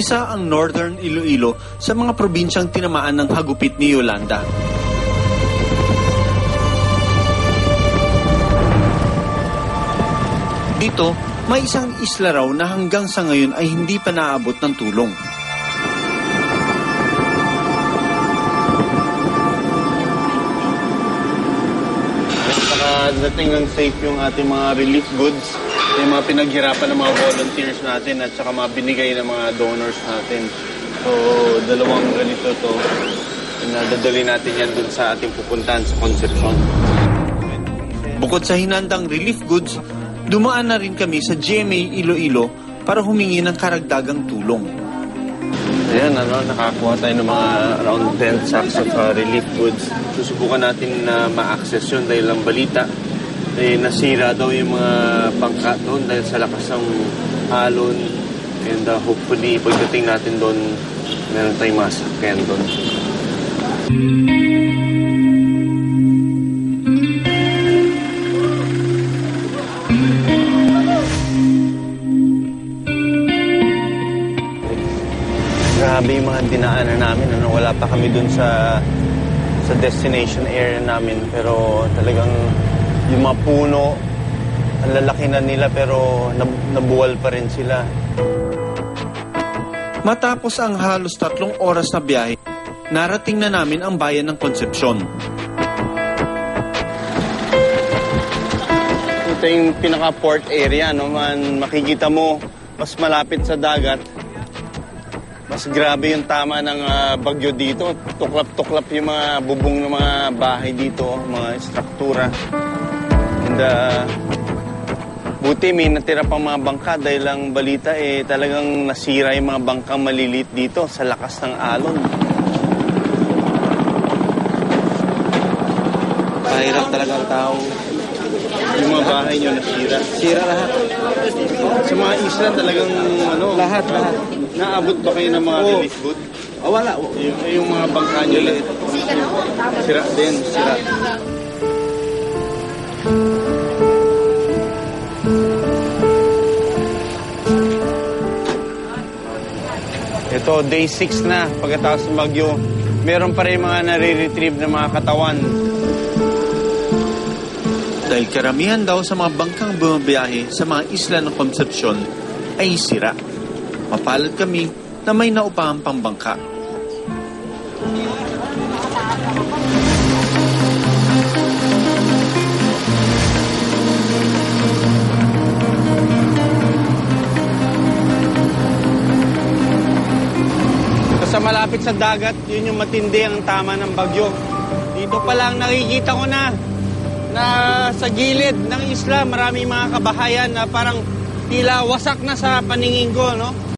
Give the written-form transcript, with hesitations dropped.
Isa ang Northern Iloilo sa mga probinsyang tinamaan ng hagupit ni Yolanda. Dito, may isang isla raw na hanggang sa ngayon ay hindi pa naabot ng tulong. Dating ng safe yung ating mga relief goods, yung mga pinaghirapan ng mga volunteers natin at saka mga binigay ng mga donors natin. So, dalawang ganito to, nadadali natin yan dun sa ating pupuntahan sa Concepcion. Bukod sa hinandang relief goods, dumaan na rin kami sa GMA Iloilo para humingi ng karagdagang tulong. Ayan, nakakuha tayo ng mga around 10 sacks of relief goods. Susubukan natin na ma-access yun dahil ang balita, nasira daw yung mga bangka doon dahil sa lakas ng alon. And hopefully, pagdating natin doon, meron tayong masakyan doon. Grabe yung mga dinaanan namin. Wala pa kami dun sa destination area namin. Pero talagang yung mga puno, ang lalaki na nila pero nabuwal pa rin sila. Matapos ang halos 3 oras na biyahe, narating na namin ang bayan ng Concepcion. Ito yung pinaka-port area. Makikita mo, mas malapit sa dagat. Mas grabe yung tama ng bagyo dito. Tuklap-tuklap yung mga bubong ng mga bahay dito, mga struktura. And buti may natira pang mga bangka dahil ang balita talagang nasira yung mga bangkang maliliit dito sa lakas ng alon. Mahirap talaga ang tao. Yung mga bahay nyo nasira. Sira lahat. Sa mga isla talagang Lahat. naabot ba kayo ng mga relief goods? Wala. Yung mga bangka nyo sira din, sira. Ito, day 6 na pagkatapos ng bagyo. Meron pa rin mga nare-retrieve na mga katawan. Dahil karamihan daw sa mga bangkang bumabiyahe sa mga isla ng Concepcion ay sira. Mapalad kami na may naupahang pambangka. Sa malapit sa dagat, yun yung matindi ang tama ng bagyo. Dito pa lang nakikita ko na sa gilid ng isla, maraming mga kabahayan na parang tila wasak na sa paningin ko, no?